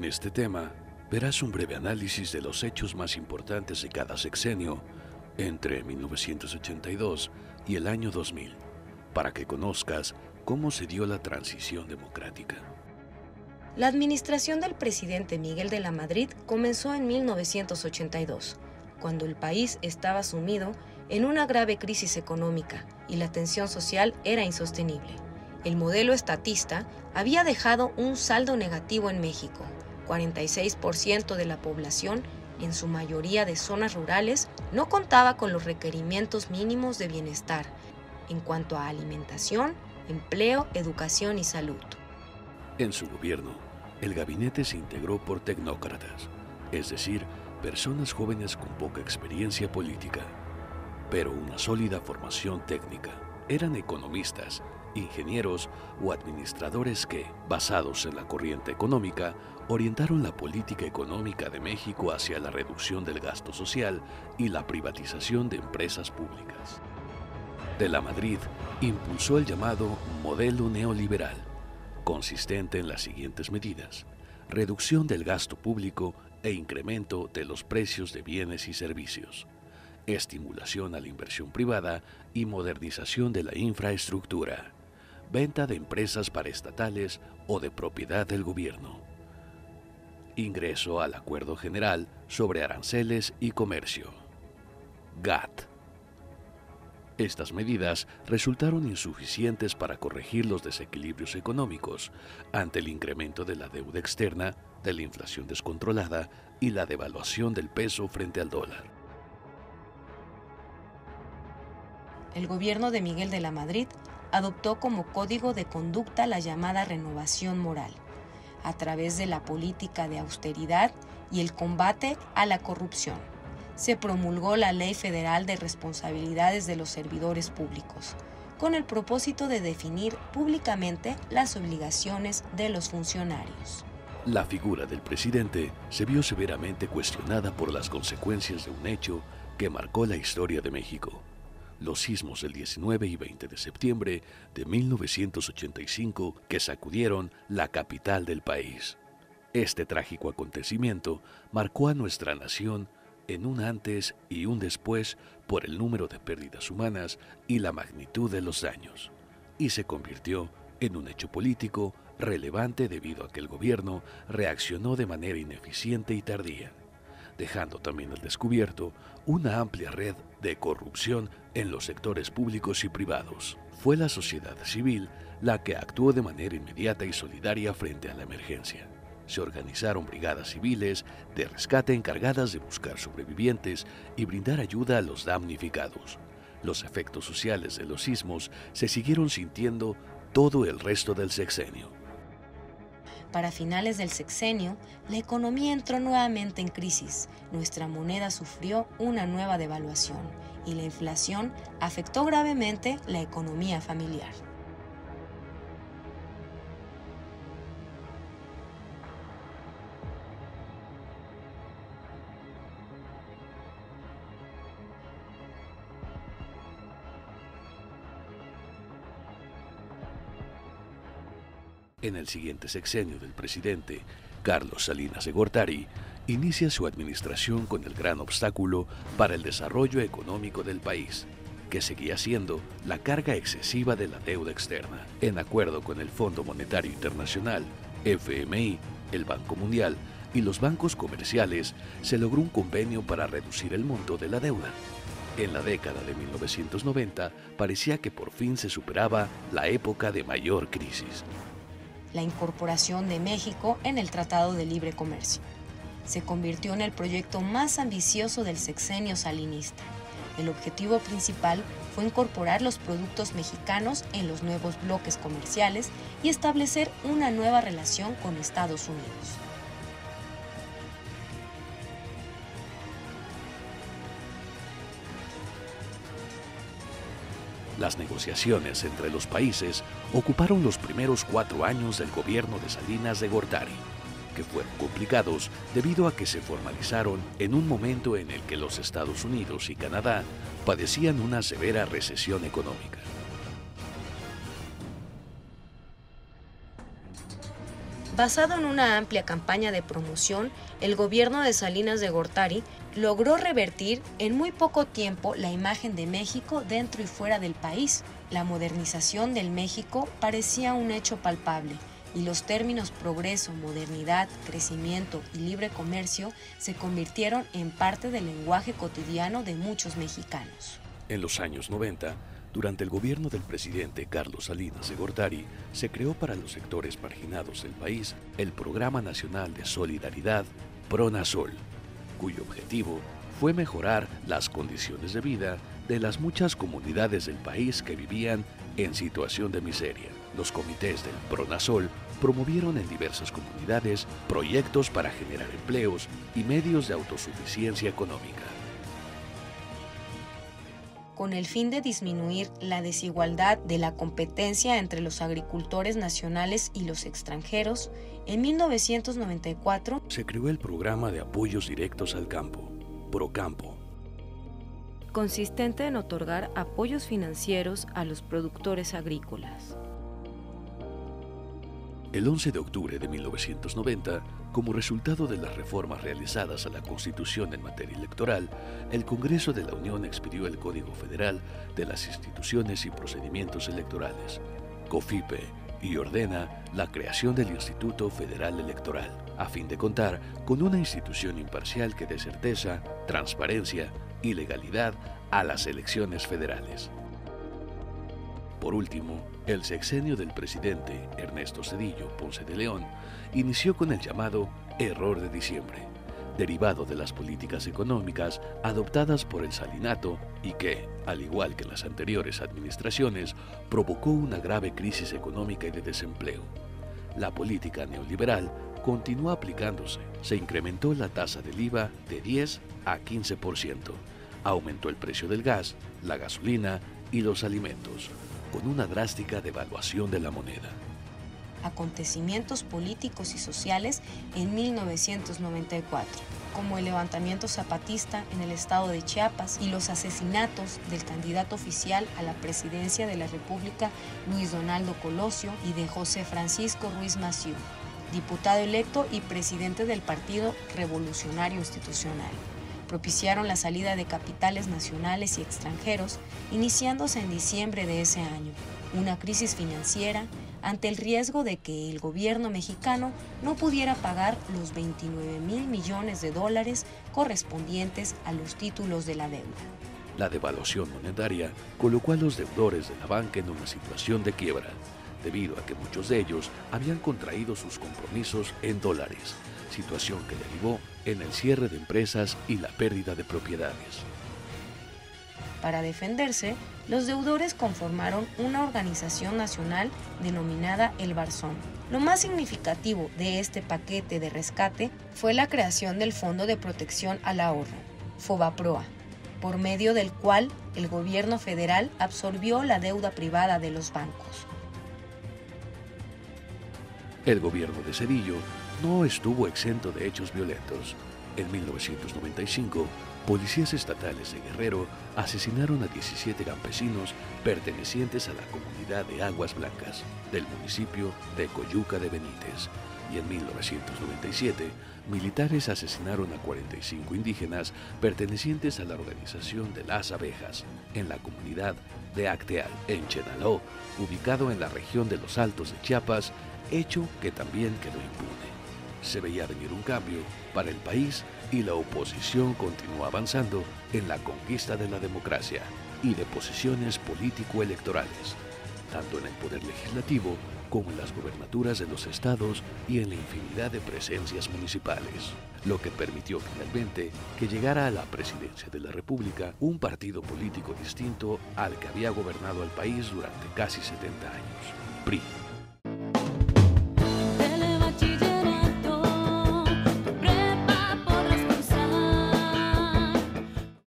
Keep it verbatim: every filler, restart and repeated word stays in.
este tema, verás un breve análisis de los hechos más importantes de cada sexenio entre mil novecientos ochenta y dos y el año dos mil, para que conozcas cómo se dio la transición democrática. La administración del presidente Miguel de la Madrid comenzó en mil novecientos ochenta y dos, cuando el país estaba sumido en una grave crisis económica y la tensión social era insostenible. El modelo estatista había dejado un saldo negativo en México. cuarenta y seis por ciento de la población, en su mayoría de zonas rurales, no contaba con los requerimientos mínimos de bienestar en cuanto a alimentación, empleo, educación y salud. En su gobierno, el gabinete se integró por tecnócratas, es decir, personas jóvenes con poca experiencia política, pero una sólida formación técnica. Eran economistas, ingenieros o administradores que, basados en la corriente económica, orientaron la política económica de México hacia la reducción del gasto social y la privatización de empresas públicas. De la Madrid impulsó el llamado modelo neoliberal, consistente en las siguientes medidas: reducción del gasto público e incremento de los precios de bienes y servicios, estimulación a la inversión privada y modernización de la infraestructura, venta de empresas paraestatales o de propiedad del gobierno, ingreso al Acuerdo General sobre Aranceles y Comercio, G A T T. Estas medidas resultaron insuficientes para corregir los desequilibrios económicos ante el incremento de la deuda externa, de la inflación descontrolada y la devaluación del peso frente al dólar. El gobierno de Miguel de la Madrid adoptó como código de conducta la llamada renovación moral, a través de la política de austeridad y el combate a la corrupción. Se promulgó la Ley Federal de Responsabilidades de los Servidores Públicos, con el propósito de definir públicamente las obligaciones de los funcionarios. La figura del presidente se vio severamente cuestionada por las consecuencias de un hecho que marcó la historia de México: los sismos del diecinueve y veinte de septiembre de mil novecientos ochenta y cinco que sacudieron la capital del país. Este trágico acontecimiento marcó a nuestra nación en un antes y un después por el número de pérdidas humanas y la magnitud de los daños, y se convirtió en un hecho político relevante debido a que el gobierno reaccionó de manera ineficiente y tardía, dejando también al descubierto una amplia red de corrupción en los sectores públicos y privados. Fue la sociedad civil la que actuó de manera inmediata y solidaria frente a la emergencia. Se organizaron brigadas civiles de rescate encargadas de buscar sobrevivientes y brindar ayuda a los damnificados. Los efectos sociales de los sismos se siguieron sintiendo todo el resto del sexenio. Para finales del sexenio, la economía entró nuevamente en crisis, nuestra moneda sufrió una nueva devaluación y la inflación afectó gravemente la economía familiar. En el siguiente sexenio del presidente Carlos Salinas de Gortari, inicia su administración con el gran obstáculo para el desarrollo económico del país, que seguía siendo la carga excesiva de la deuda externa. En acuerdo con el Fondo Monetario Internacional, F M I, el Banco Mundial y los bancos comerciales, se logró un convenio para reducir el monto de la deuda. En la década de mil novecientos noventa parecía que por fin se superaba la época de mayor crisis. La incorporación de México en el Tratado de Libre Comercio se convirtió en el proyecto más ambicioso del sexenio salinista. El objetivo principal fue incorporar los productos mexicanos en los nuevos bloques comerciales y establecer una nueva relación con Estados Unidos. Las negociaciones entre los países ocuparon los primeros cuatro años del gobierno de Salinas de Gortari, que fueron complicados debido a que se formalizaron en un momento en el que los Estados Unidos y Canadá padecían una severa recesión económica. Basado en una amplia campaña de promoción, el gobierno de Salinas de Gortari logró revertir en muy poco tiempo la imagen de México dentro y fuera del país. La modernización del México parecía un hecho palpable y los términos progreso, modernidad, crecimiento y libre comercio se convirtieron en parte del lenguaje cotidiano de muchos mexicanos. En los años noventa, durante el gobierno del presidente Carlos Salinas de Gortari, se creó para los sectores marginados del país el Programa Nacional de Solidaridad PRONASOL, cuyo objetivo fue mejorar las condiciones de vida de las muchas comunidades del país que vivían en situación de miseria. Los comités del PRONASOL promovieron en diversas comunidades proyectos para generar empleos y medios de autosuficiencia económica. Con el fin de disminuir la desigualdad de la competencia entre los agricultores nacionales y los extranjeros, en mil novecientos noventa y cuatro se creó el Programa de Apoyos Directos al Campo, PROCAMPO, consistente en otorgar apoyos financieros a los productores agrícolas. El once de octubre de mil novecientos noventa, como resultado de las reformas realizadas a la Constitución en materia electoral, el Congreso de la Unión expidió el Código Federal de las Instituciones y Procedimientos Electorales, COFIPE, y ordena la creación del Instituto Federal Electoral, a fin de contar con una institución imparcial que dé certeza, transparencia y legalidad a las elecciones federales. Por último, el sexenio del presidente Ernesto Zedillo Ponce de León inició con el llamado Error de Diciembre, derivado de las políticas económicas adoptadas por el salinato y que, al igual que las anteriores administraciones, provocó una grave crisis económica y de desempleo. La política neoliberal continuó aplicándose, se incrementó la tasa del I V A de diez a quince por ciento, aumentó el precio del gas, la gasolina y los alimentos, con una drástica devaluación de la moneda. Acontecimientos políticos y sociales en mil novecientos noventa y cuatro, como el levantamiento zapatista en el estado de Chiapas y los asesinatos del candidato oficial a la presidencia de la República, Luis Donaldo Colosio, y de José Francisco Ruiz Massieu, diputado electo y presidente del Partido Revolucionario Institucional. Propiciaron la salida de capitales nacionales y extranjeros, iniciándose en diciembre de ese año, una crisis financiera ante el riesgo de que el gobierno mexicano no pudiera pagar los veintinueve mil millones de dólares correspondientes a los títulos de la deuda. La devaluación monetaria colocó a los deudores de la banca en una situación de quiebra, debido a que muchos de ellos habían contraído sus compromisos en dólares, situación que derivó en el cierre de empresas y la pérdida de propiedades. Para defenderse, los deudores conformaron una organización nacional denominada el Barzón. Lo más significativo de este paquete de rescate fue la creación del Fondo de Protección al Ahorro, FOBAPROA, por medio del cual el gobierno federal absorbió la deuda privada de los bancos. El gobierno de Zedillo no estuvo exento de hechos violentos. En mil novecientos noventa y cinco, policías estatales de Guerrero asesinaron a diecisiete campesinos pertenecientes a la comunidad de Aguas Blancas, del municipio de Coyuca de Benítez. Y en mil novecientos noventa y siete, militares asesinaron a cuarenta y cinco indígenas pertenecientes a la organización de las abejas, en la comunidad de Acteal, en Chenaló, ubicado en la región de los Altos de Chiapas, hecho que también quedó impune. Se veía venir un cambio para el país y la oposición continuó avanzando en la conquista de la democracia y de posiciones político-electorales, tanto en el poder legislativo como en las gubernaturas de los estados y en la infinidad de presencias municipales, lo que permitió finalmente que llegara a la presidencia de la República un partido político distinto al que había gobernado al país durante casi setenta años, P R I.